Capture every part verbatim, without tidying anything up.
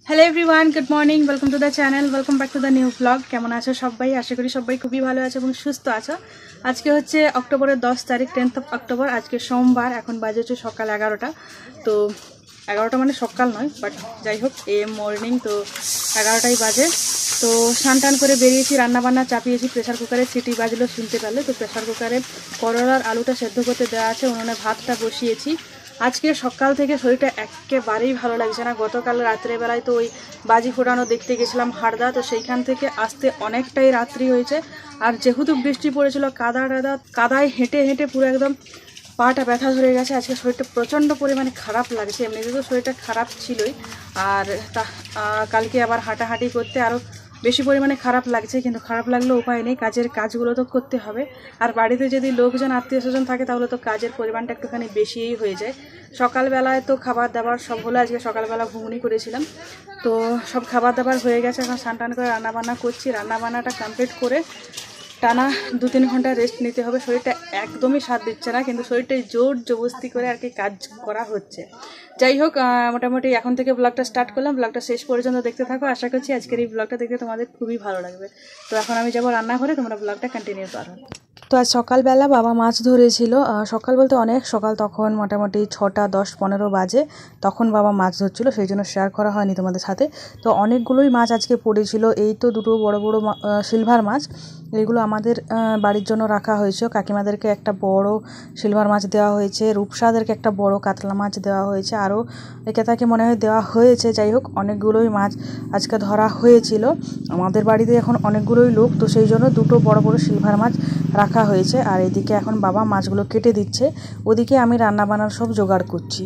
Hello everyone, good morning, welcome to the channel, welcome back to the new blog. কেমন আছো সবাই? আশা করি সবাই খুবই ভালো আছে এবং সুস্থ আছো। আজকে হচ্ছে অক্টোবরের দশ তারিখ, টেন্থ অফ অক্টোবর। আজকে সোমবার, এখন বাজে হচ্ছে সকাল এগারোটা। তো এগারোটা মানে সকাল নয়, বাট যাই হোক এম মর্নিং, তো এগারোটাই বাজে। তো স্নান টান করে বেরিয়েছি, রান্নাবান্না চাপিয়েছি, প্রেশার কুকারে সিটি বাজলো শুনতে পারলে। তো প্রেশার কুকারে করলার আলুটা সেদ্ধ করতে দেওয়া আছে, উনুনে ভাতটা বসিয়েছি। আজকে সকাল থেকে শরীরটা একেবারেই ভালো লাগছে না। গতকাল রাত্রেবেলায় তো ওই বাজি ফোটানো দেখতে গেছিলাম হারদা, তো সেইখান থেকে আসতে অনেকটাই রাত্রি হয়েছে। আর যেহেতু বৃষ্টি পড়েছিল, কাদা টাদা কাদায় হেঁটে হেঁটে পুরো একদম পাটা ব্যথা ধরে গেছে। আজকে শরীরটা প্রচণ্ড পরিমাণে খারাপ লাগছে, এমনিতে তো শরীরটা খারাপ ছিলই, আর তা কালকে আবার হাঁটাহাঁটি করতে আরও বেশি পরিমাণে খারাপ লাগছে। কিন্তু খারাপ লাগলেও উপায় নেই, কাজের কাজগুলো তো করতে হবে। আর বাড়িতে যদি লোকজন আত্মীয় স্বজন থাকে তাহলে তো কাজের পরিমাণটা একটুখানি বেশিই হয়ে যায়। সকালবেলায় তো খাবার দাবার সব হলো, আজকে সকালবেলা ঘুগনি করেছিলাম, তো সব খাবার দাবার হয়ে গেছে। এখন স্নান টান করে রান্নাবান্না করছি। রান্নাবান্নাটা কমপ্লিট করে টানা দু তিন ঘন্টা রেস্ট নিতে হবে। শরীরটা একদমই সাথ দিচ্ছে না, কিন্তু শরীরটাই জোর জবরদস্তি করে আর কি কাজ করা হচ্ছে। যাই হোক, মোটামুটি এখন থেকে ব্লগটা স্টার্ট করলাম। ব্লগটা শেষ পর্যন্ত দেখতে থাকো, আশা করছি আজকের এই ব্লগটা দেখতে তোমাদের খুবই ভালো লাগবে। তো এখন আমি যাবো রান্নাঘরে, তোমরা ব্লগটা কন্টিনিউ করো। তো আজ সকালবেলা বাবা মাছ ধরেছিল, সকাল বলতে অনেক সকাল, তখন মোটামুটি ছটা দশ পনেরো বাজে, তখন বাবা মাছ ধরছিল, সেই জন্য শেয়ার করা হয়নি তোমাদের সাথে। তো অনেকগুলোই মাছ আজকে পড়েছিল। এই তো দুটো বড় বড় সিলভার মাছ, এগুলো আমাদের বাড়ির জন্য রাখা হয়েছে। কাকিমাদেরকে একটা বড় সিলভার মাছ দেওয়া হয়েছে, রূপসাদেরকে একটা বড় কাতলা মাছ দেওয়া হয়েছে, আরও একে তাকে মনে হয় দেওয়া হয়েছে। যাই হোক, অনেকগুলোই মাছ আজকে ধরা হয়েছিল। আমাদের বাড়িতে এখন অনেকগুলোই লোক, তো সেই জন্য দুটো বড় বড় সিলভার মাছ রাখা হয়েছে। আর এদিকে এখন বাবা মাছগুলো কেটে দিচ্ছে, ওদিকে আমি রান্না বান্নার সব জোগাড় করছি।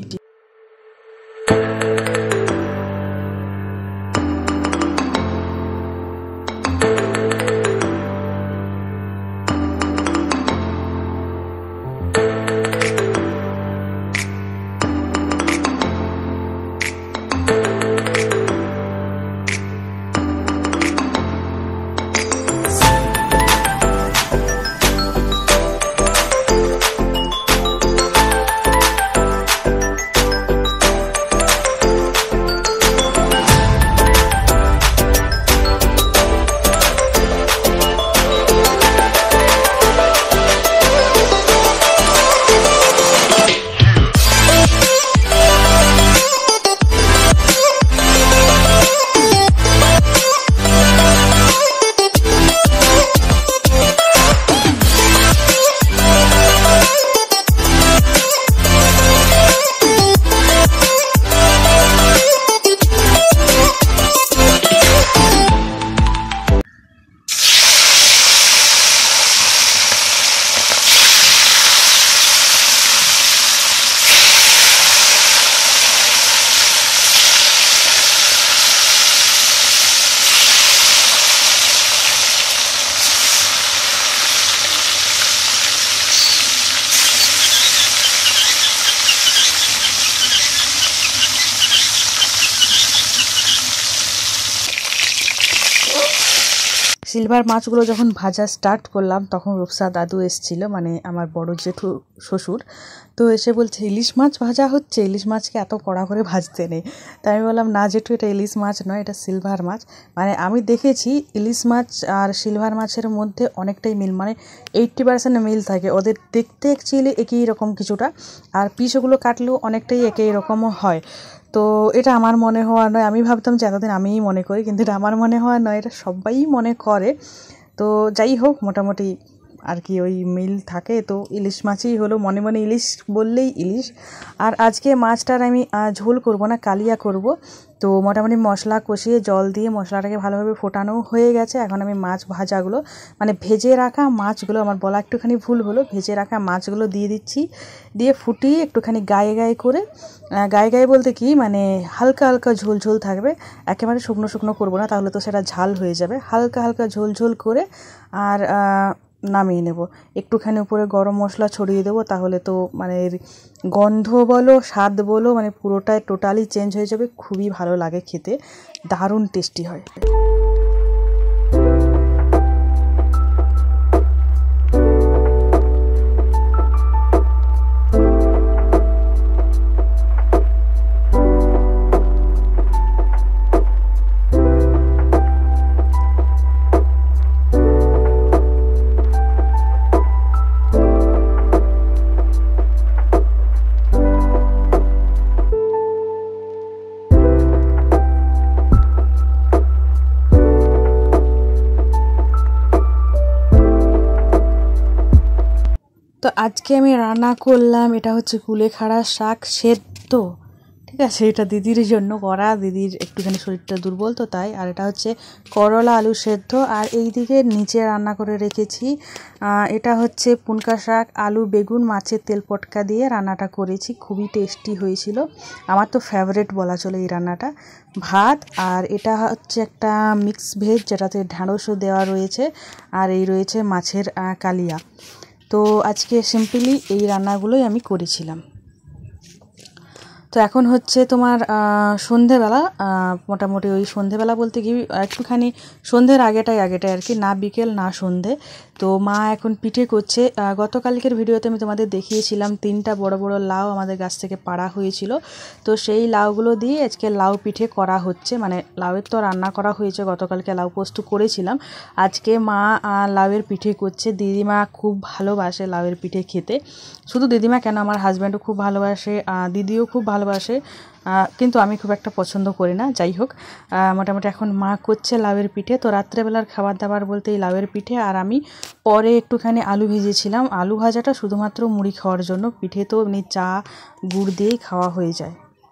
সিলভার মাছগুলো যখন ভাজা স্টার্ট করলাম, তখন রূপসা দাদু এসেছিল, মানে আমার বড় জেঠু শ্বশুর। তো এসে বলছে ইলিশ মাছ ভাজা হচ্ছে, ইলিশ মাছকে এত কড়া করে ভাজতে নেই। তাই আমি বললাম না জেঠু, এটা ইলিশ মাছ নয়, এটা সিলভার মাছ। মানে আমি দেখেছি ইলিশ মাছ আর সিলভার মাছের মধ্যে অনেকটাই মিল, মানে এইট্টি পার্সেন্ট মিল থাকে। ওদের দেখতে অ্যাকচুয়ালি একই রকম কিছুটা, আর পিসগুলো কাটলেও অনেকটাই একই রকমও হয়। তো এটা আমার মনে হওয়া নয়, আমি ভাবতাম যে এতদিন আমিই মনে করি, কিন্তু এটা আমার মনে হওয়া নয়, এটা সবাই মনে করে। তো যাই হোক, মোটামুটি আর কি ওই মিল থাকে। তো ইলিশ মাছই হলো, মনে মনে ইলিশ বললেই ইলিশ। আর আজকে মাছটার আমি ঝোল করব না, কালিয়া করব। তো মোটামুটি মশলা কষিয়ে জল দিয়ে মশলাটাকে ভালোভাবে ফোটানো হয়ে গেছে। এখন আমি মাছ ভাজাগুলো, মানে ভেজে রাখা মাছগুলো, আমার বলা একটুখানি ভুল হলো, ভেজে রাখা মাছগুলো দিয়ে দিচ্ছি। দিয়ে ফুটিয়ে একটুখানি গায়ে গায়ে করে, গায়ে গায়ে বলতে কি, মানে হালকা হালকা ঝোল ঝোল থাকবে, একেবারে শুকনো শুকনো করবো না, তাহলে তো সেটা ঝাল হয়ে যাবে। হালকা হালকা ঝোল ঝোল করে আর নামিয়ে নেব। একটুখানি উপরে গরম মশলা ছড়িয়ে দেবো, তাহলে তো মানে গন্ধ বলো স্বাদ বলো মানে পুরোটাই টোটালি চেঞ্জ হয়ে যাবে। খুবই ভালো লাগে খেতে, দারুণ টেস্টি হয়। আজকে আমি রান্না করলাম, এটা হচ্ছে কুলেখাড়া শাক সেদ্ধ, ঠিক আছে। এটা দিদির জন্য করা, দিদির একটুখানি শরীরটা দুর্বল তো তাই। আর এটা হচ্ছে করলা আলু সেদ্ধ। আর এই দিকে নিচে রান্না করে রেখেছি, এটা হচ্ছে পুনকা শাক আলু বেগুন মাছের তেল পটকা দিয়ে রান্নাটা করেছি, খুবই টেস্টি হয়েছিল, আমার তো ফেভারিট বলা চলে এই রান্নাটা। ভাত, আর এটা হচ্ছে একটা মিক্স ভেজ যেটাতে ঢ্যাঁড়সও দেওয়া রয়েছে, আর এই রয়েছে মাছের কালিয়া। তো আজকে সিম্পলি এই রান্নাগুলোই আমি করেছিলাম। তো এখন হচ্ছে তোমার সন্ধেবেলা, মোটামুটি ওই সন্ধেবেলা বলতে কি একটুখানি সন্ধ্যের আগেটাই আগেটাই আর কি, না বিকেল না সন্ধে। তো মা এখন পিঠে করছে। গতকালকের ভিডিওতে আমি তোমাদের দেখিয়েছিলাম তিনটা বড় বড় লাউ আমাদের গাছ থেকে পাড়া হয়েছিল, তো সেই লাউগুলো দিয়ে আজকে লাউ পিঠে করা হচ্ছে। মানে লাউয়ের তো রান্না করা হয়েছে, গতকালকে লাউ পোস্ত করেছিলাম, আজকে মা লাউয়ের পিঠে করছে। দিদিমা খুব ভালোবাসে লাউয়ের পিঠে খেতে, শুধু দিদিমা কেন আমার হাজব্যান্ডও খুব ভালোবাসে, দিদিও খুব ভালোবাসে, কিন্তু আমি খুব একটা পছন্দ করি না। যাই হোক, মোটামুটি এখন মা করছে লাউয়ের পিঠে। তো রাত্রেবেলার খাবার দাবার বলতে এই লাউয়ের পিঠে, আর আমি পরে একটুখানি আলু ভেজেছিলাম। আলু ভাজাটা শুধুমাত্র মুড়ি খাওয়ার জন্য, পিঠে তো এমনি চা গুড় দিয়েই খাওয়া হয়ে যায়।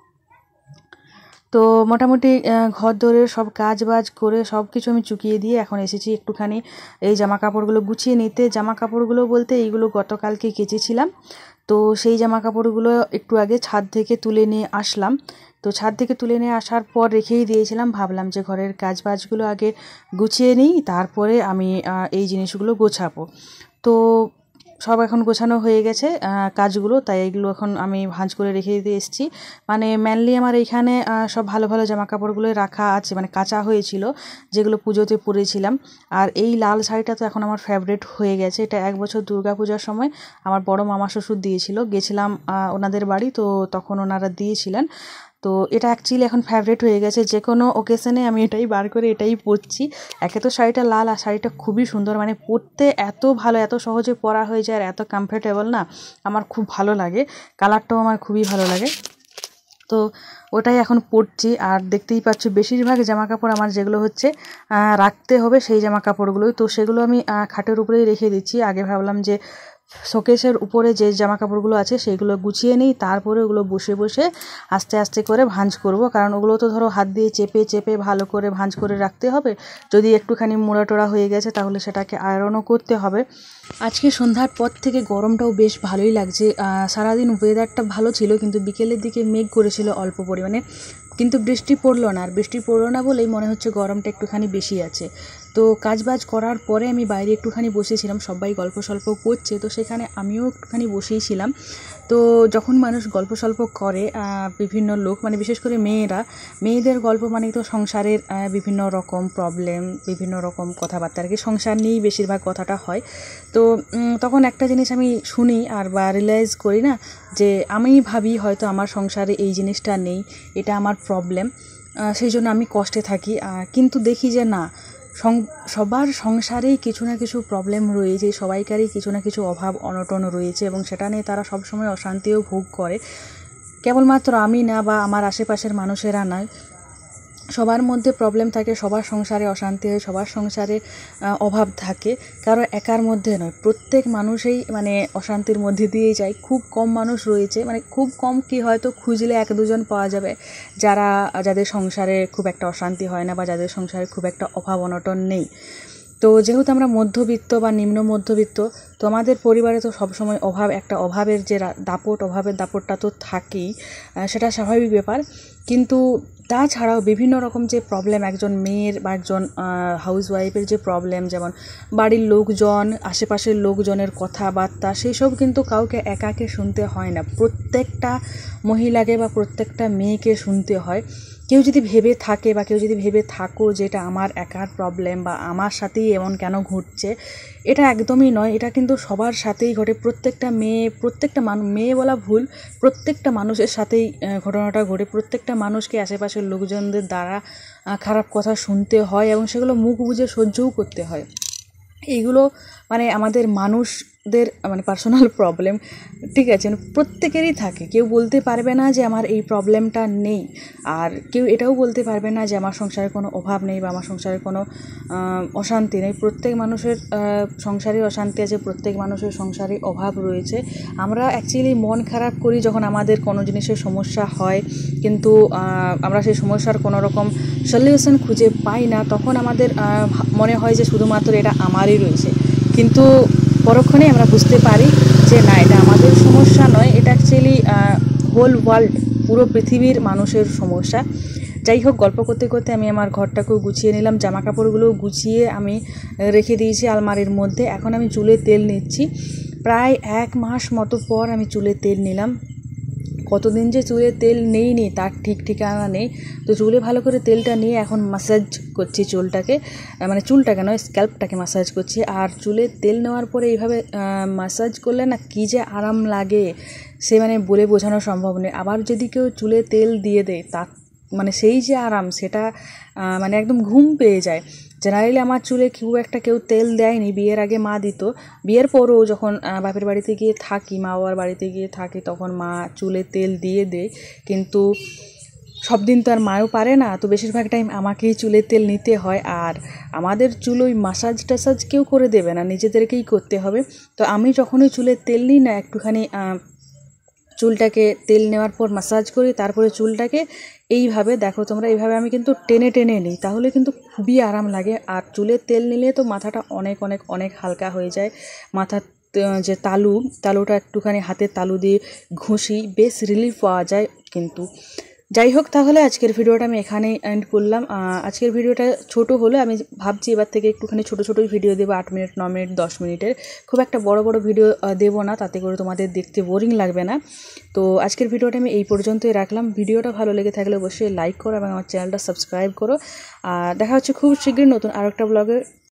তো মোটামুটি ঘর দোরের সব কাজ বাজ করে সব কিছু আমি চুকিয়ে দিয়ে এখন এসেছি একটুখানি এই জামা কাপড়গুলো গুছিয়ে নিতে। জামা কাপড়গুলো বলতে এইগুলো গতকালকে কেচেছিলাম, তো সেই জামা কাপড়গুলো একটু আগে ছাদ থেকে তুলে নিয়ে আসলাম। তো ছাদ থেকে তুলে নিয়ে আসার পর রেখেই দিয়েছিলাম, ভাবলাম যে ঘরের কাজ বাজগুলো আগে গুছিয়ে নিই, তারপরে আমি এই জিনিসগুলো গোছাবো। তো সব এখন গোছানো হয়ে গেছে কাজগুলো, তাই এগুলো এখন আমি ভাঁজ করে রেখে দিতে এসেছি। মানে মেনলি আমার এইখানে সব ভালো ভালো জামা কাপড়গুলো রাখা আছে, মানে কাচা হয়েছিল যেগুলো পুজোতে পরেছিলাম। আর এই লাল শাড়িটা তো এখন আমার ফেভারিট হয়ে গেছে, এটা এক বছর দুর্গা পূজার সময় আমার বড় মামা শ্বশুর দিয়েছিল, গেছিলাম ওনাদের বাড়ি, তো তখন ওনারা দিয়েছিলেন। তো এটা অ্যাকচুয়ালি এখন ফেভারিট হয়ে গেছে, যে কোনো ওকেশনে আমি এটাই বার করে এটাই পরছি। একে তো শাড়িটা লাল, আর শাড়িটা খুবই সুন্দর, মানে পরতে এত ভালো, এত সহজে পরা হয়ে যায়, আর এত কমফোর্টেবল না, আমার খুব ভালো লাগে, কালারটাও আমার খুবই ভালো লাগে। তো ওটাই এখন পরছি। আর দেখতেই পাচ্ছ বেশিরভাগ জামা কাপড় আমার যেগুলো হচ্ছে রাখতে হবে সেই জামা কাপড়গুলোই, তো সেগুলো আমি খাটের উপরেই রেখে দিচ্ছি। আগে ভাবলাম যে শোকেসের উপরে যে জামা কাপড়গুলো আছে সেইগুলো গুছিয়ে নিই, তারপরে ওগুলো বসে বসে আস্তে আস্তে করে ভাঁজ করব, কারণ ওগুলো তো ধরো হাত দিয়ে চেপে চেপে ভালো করে ভাঁজ করে রাখতে হবে। যদি একটুখানি মোড়া টোড়া হয়ে গেছে তাহলে সেটাকে আয়রনও করতে হবে। আজকে সন্ধ্যার পর থেকে গরমটাও বেশ ভালোই লাগছে, সারাদিন ওয়েদারটা ভালো ছিল, কিন্তু বিকেলের দিকে মেঘ করেছিল অল্প পরিমাণে, কিন্তু বৃষ্টি পড়লো না। আর বৃষ্টি পড়লো না বলেই মনে হচ্ছে গরমটা একটুখানি বেশি আছে। তো কাজবাজ করার পরে আমি বাইরে একটুখানি বসেছিলাম, সবাই গল্প সল্প করছে, তো সেখানে আমিও একটুখানি বসেইছিলাম। তো যখন মানুষ গল্প সল্প করে, বিভিন্ন লোক মানে বিশেষ করে মেয়েরা, মেয়েদের গল্প মানে তো সংসারের বিভিন্ন রকম প্রবলেম, বিভিন্ন রকম কথাবার্তা আর কি, সংসার নিয়েই বেশিরভাগ কথাটা হয়। তো তখন একটা জিনিস আমি শুনি আর বা রিয়েলাইজ করি না, যে আমি ভাবি হয়তো আমার সংসারে এই জিনিসটা নেই, এটা আমার প্রবলেম, সেই জন্য আমি কষ্টে থাকি, কিন্তু দেখি যে না, সবার সংসারেই কিছু না কিছু প্রবলেম রয়েছে, সবাইকারই কিছু না কিছু অভাব অনটন রয়েছে, এবং সেটা নিয়ে তারা সবসময় অশান্তিও ভোগ করে। কেবলমাত্র আমি না বা আমার আশেপাশের মানুষেরা নয়, সবার মধ্যে প্রবলেম থাকে, সবার সংসারে অশান্তি হয়, সবার সংসারে অভাব থাকে, কারো একার মধ্যে নয়, প্রত্যেক মানুষই মানে অশান্তির মধ্যে দিয়েই যায়। খুব কম মানুষ রয়েছে, মানে খুব কম কি হয়তো খুঁজলে এক দুজন পাওয়া যাবে যারা যাদের সংসারে খুব একটা অশান্তি হয় না, বা যাদের সংসারে খুব একটা অভাব অনটন নেই। তো যেহেতু আমরা মধ্যবিত্ত বা নিম্ন মধ্যবিত্ত, তো আমাদের পরিবারে তো সবসময় অভাব, একটা অভাবের যে দাপট, অভাবের দাপটটা তো থাকেই, সেটা স্বাভাবিক ব্যাপার। কিন্তু তাছাড়াও বিভিন্ন রকম যে প্রবলেম একজন মেয়ের বা একজন হাউসওয়াইফের যে প্রবলেম, যেমন বাড়ির লোকজন, আশেপাশের লোকজনের কথাবার্তা, সেই সব কিন্তু কাউকে একাকে শুনতে হয় না, প্রত্যেকটা মহিলাকে বা প্রত্যেকটা মেয়েকে শুনতে হয়। কেউ যদি ভেবে থাকে বা কেউ যদি ভেবে থাকো যে এটা আমার একার প্রবলেম বা আমার সাথেই এমন কেন ঘটছে, এটা একদমই নয়, এটা কিন্তু সবার সাথেই ঘটে। প্রত্যেকটা মেয়ে, প্রত্যেকটা মানুষ, মেয়ে বলা ভুল, প্রত্যেকটা মানুষের সাথেই ঘটনাটা ঘটে। প্রত্যেকটা মানুষকে আশেপাশের লোকজনদের দ্বারা খারাপ কথা শুনতে হয়, এবং সেগুলো মুখ বুজে সহ্যও করতে হয়। এইগুলো মানে আমাদের মানুষ দের মানে পার্সোনাল প্রবলেম, ঠিক আছে, মানে প্রত্যেকেরই থাকে। কেউ বলতে পারবে না যে আমার এই প্রবলেমটা নেই, আর কেউ এটাও বলতে পারবে না যে আমার সংসারে কোনো অভাব নেই বা আমার সংসারে কোনো অশান্তি নেই। প্রত্যেক মানুষের সংসারে অশান্তি আছে, প্রত্যেক মানুষের সংসারে অভাব রয়েছে। আমরা অ্যাকচুয়ালি মন খারাপ করি যখন আমাদের কোনো জিনিসের সমস্যা হয়, কিন্তু আমরা সেই সমস্যার কোনো রকম সলিউশন খুঁজে পাই না, তখন আমাদের মনে হয় যে শুধুমাত্র এটা আমারই রয়েছে। কিন্তু পরক্ষণেই আমরা বুঝতে পারি যে না, এটা আমাদের সমস্যা নয়, এটা অ্যাকচুয়ালি হোল ওয়ার্ল্ড, পুরো পৃথিবীর মানুষের সমস্যা। যাই হোক, গল্প করতে করতে আমি আমার ঘরটাকেও গুছিয়ে নিলাম, জামা কাপড়গুলোও গুছিয়ে আমি রেখে দিয়েছি আলমারির মধ্যে। এখন আমি চুলে তেল নিচ্ছি। প্রায় এক মাস মতো পর আমি চুলে তেল নিলাম। কতদিন যে চুলে তেল নেইনি তার ঠিক ঠিকানা নেই। তো চুলে ভালো করে তেলটা নিয়ে এখন ম্যাসাজ করছি চুলটাকে, মানে চুলটাকে নয়, স্ক্যাল্পটাকে ম্যাসাজ করছি। আর চুলে তেল নেওয়ার পরে এইভাবে ম্যাসাজ করলে না কী যে আরাম লাগে সে মানে বলে বোঝানো সম্ভব নয়। আবার যদি কেউ চুলে তেল দিয়ে দেয় তার মানে সেই যে আরাম, সেটা মানে একদম ঘুম পেয়ে যায়। জেনারেলি আমার চুলে খুব একটা কেউ তেল দেয়নি, বিয়ের আগে মা দিত। বিয়ের পরেও যখন বাপের বাড়িতে গিয়ে থাকি, মা বাবার বাড়িতে গিয়ে থাকি, তখন মা চুলে তেল দিয়ে দেয়। কিন্তু সব দিন তো আর মাও পারে না, তো বেশিরভাগ টাইম আমাকেই চুলে তেল নিতে হয়। আর আমাদের চুল ওই মাসাজ টাসাজ কেউ করে দেবে না, নিজেদেরকেই করতে হবে। তো আমি যখনই চুলে তেল নিই না, একটুখানি চুলটাকে তেল নেওয়ার পর ম্যাসাজ করি, তারপরে চুলটাকে এইভাবে দেখো তোমরা, এইভাবে আমি কিন্তু টেনে টেনে নিই, তাহলে কিন্তু খুবই আরাম লাগে। আর চুলের তেল নিলে তো মাথাটা অনেক অনেক অনেক হালকা হয়ে যায়। মাথার যে তালু তালুটা একটুখানি হাতের তালু দিয়ে ঘষি, বেশ রিলিফ পাওয়া যায়। কিন্তু যাই হোক, তাহলে আজকের ভিডিওটা আমি এখানেই এন্ড করলাম। আজকের ভিডিওটা ছোট হলো, আমি ভাবছি এবার থেকে একটুখানি ছোটো ছোটোই ভিডিও দেবো, আট মিনিট ন মিনিট দশ মিনিটের, খুব একটা বড় বড় ভিডিও দেবো না, তাতে করে তোমাদের দেখতে বোরিং লাগবে না। তো আজকের ভিডিওটা আমি এই পর্যন্তই রাখলাম। ভিডিওটা ভালো লেগে থাকলে অবশ্যই লাইক করো এবং আমার চ্যানেলটা সাবস্ক্রাইব করো। আর দেখা হচ্ছে খুব শীঘ্রই নতুন আরেকটা ব্লগে।